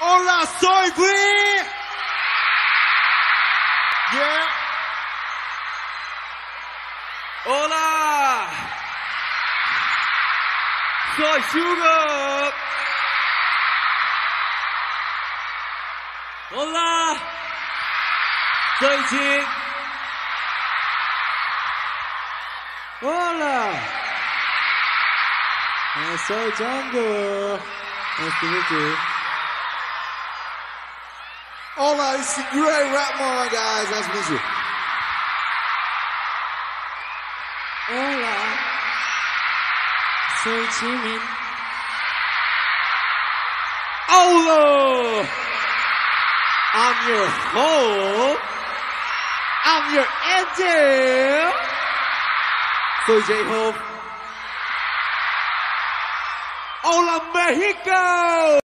Hola, soy Gui. Yeah. Hola, soy Sugar. Hola, soy Jin. Hola. Soy Django. Nice to meet you. Hola, it's the great rap mom, guys. Nice to meet you. Hola. Soy Jimin. Hola, I'm your host. I'm your angel. Soy J-Hope. Hola, Mexico.